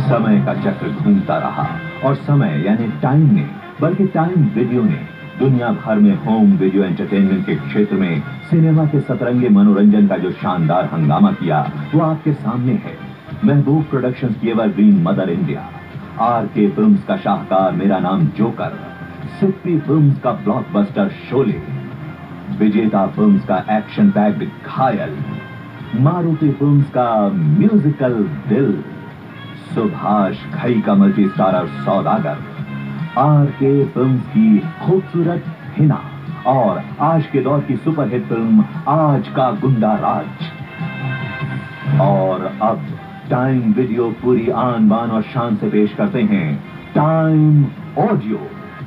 समय का चक्र घूमता रहा और समय यानी टाइम ने, बल्कि टाइम वीडियो ने दुनिया भर में होम वीडियो एंटरटेनमेंट के क्षेत्र में सिनेमा के सतरंगे मनोरंजन का जो शानदार हंगामा किया वो आपके सामने है। महबूब प्रोडक्शंस की evergreen mother India, RK films का शाहकार मेरा नाम जोकर, सिप्पी फिल्म्स का ब्लॉकबस्टर शोले, विजेता फिल्म्स का एक्शन पैक्ड घायल, मारुति फिल्म्स का म्यूजिकल दिल, सुभाष घई का multi starrer Saudagar, RK films की खूबसूरत हिना और आज के दौर की सुपरहिट फिल्म आज का गुंडा राज। और अब टाइम वीडियो पूरी आन बान और शान से पेश करते हैं टाइम ऑडियो।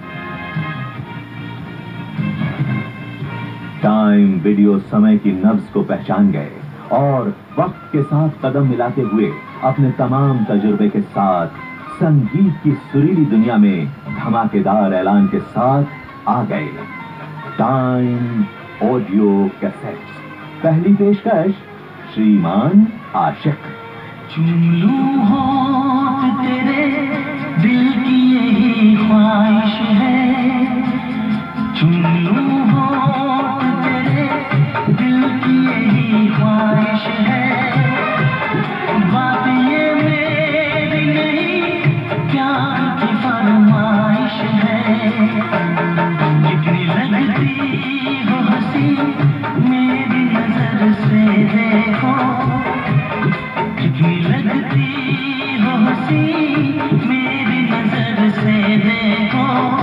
टाइम वीडियो समय की नब्ज को पहचान गए और वक्त के साथ कदम मिलाते हुए अपने तमाम तजुर्बे के साथ संगीत की सुरीली दुनिया में धमाकेदार ऐलान के साथ आ गए। टाइम ऑडियो कैसेट्स, पहली पेशकश श्रीमान आशिक। चुन लूं होंठ तेरे दिल की यही ख्वाहिश है, चुन लूं होंठ तेरे दिल की यही ख्वाहिश है। बात ये मेरी नहीं प्यार की फरमाइश है, कितनी लगती हो हंसी मेरी नजर से देखो, कितनी लगती हो हंसी मेरी नजर से देखो।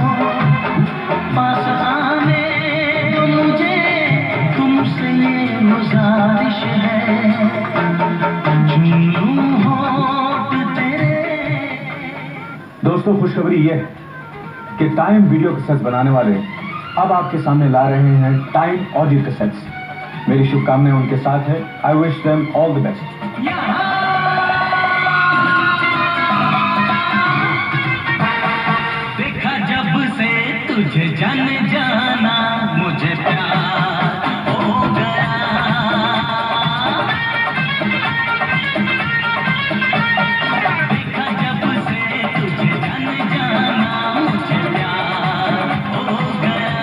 पास आने दो मुझे तुमसे ये गुजारिश है, चुन लूं होंठ तेरे। दोस्तों, खुशखबरी ये है कि टाइम वीडियो कैसेट्स बनाने वाले अब आपके सामने ला रहे हैं टाइम ऑडियो कैसेट्स। मेरी शुभकामनाएं उनके साथ है। I wish them all the best. देखा जब से तुझे जान जाना मुझे प्यार हो गया, देखा जब से तुझे जान जाना मुझे प्यार हो गया।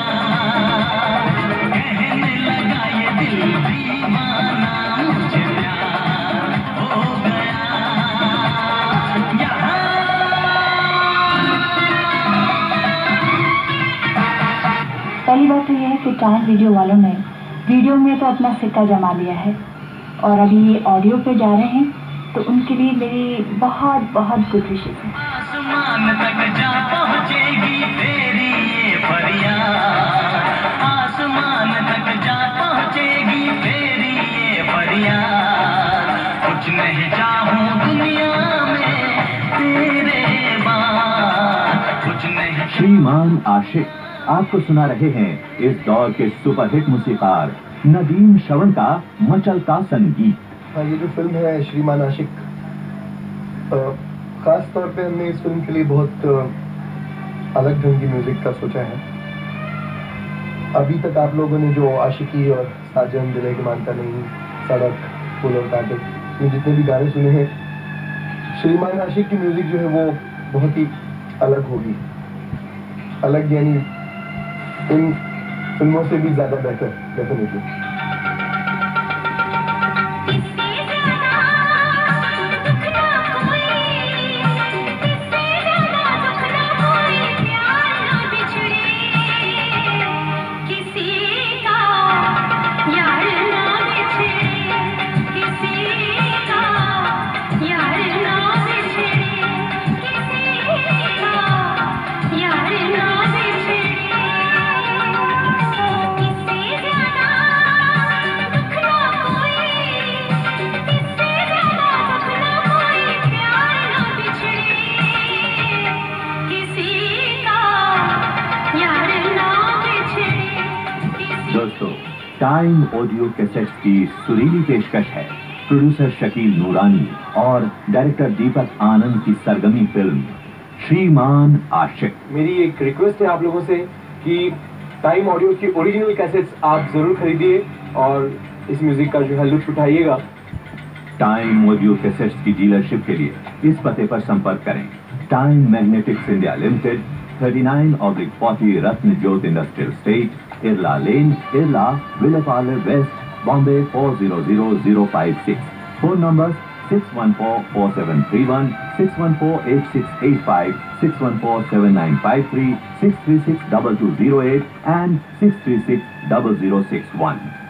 कहने लगा ये दिल दीवाना मुझे प्यार हो गया। पहली बात तो यह है कि टाइम वीडियो वालों ने वीडियो में तो अपना सिक्का जमा लिया है और अभी ये ऑडियो पे जा रहे हैं, तो उनके लिए मेरी बहुत बहुत गुड विशेस है। आसमान तक जा पहुंचेगी तेरी ये फरियाद, आसमान तक जा पहुंचेगी तेरी ये फरियाद। कुछ नहीं चाहूं दुनिया में तेरे बाद, कुछ नहीं। श्रीमान आशिक आपको सुना रहे हैं इस दौर के सुपरहिट मूसीकार नदीम श्रवण का मचलता संगीत। हाँ, ये जो फिल्म है श्रीमान आशिक, खास तौर पे हमने इस फिल्म के लिए बहुत अलग ढंग की म्यूजिक का सोचा है। अभी तक आप लोगों ने जो आशिकी और साजन दिले के मानता नहीं, सड़क, फूल और काटे, ये जितने भी गाने सुने हैं, श्रीमान आशिक की म्यूजिक जो है वो बहुत ही अलग होगी। अलग यानी इन फिल्मों से भी ज्यादा बेहतर, डेफिनेटली। दोस्तों, टाइम ऑडियो कैसेट्स की सुरीली पेशकश है प्रोड्यूसर शकील नूरानी और डायरेक्टर दीपक आनंद की सरगमी फिल्म श्रीमान आशिक। मेरी एक रिक्वेस्ट है आप लोगों से कि टाइम ऑडियो की ओरिजिनल कैसेट्स आप जरूर खरीदिए और इस म्यूजिक का जो है लुत्फ उठाइएगा। टाइम ऑडियो कैसेट्स की डीलरशिप के लिए इस पते पर संपर्क करें। Time Magnetics India Limited, 39/40 Ratan Jyot industrial estate, Irla lane, Irla, Vile Parle west, Bombay 400056। Phone number 614-4731, 614-8685, 614-7953, 636-2208 and 636-0061.